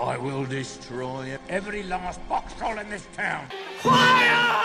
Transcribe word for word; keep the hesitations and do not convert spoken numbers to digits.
I will destroy every last box troll in this town. Fire!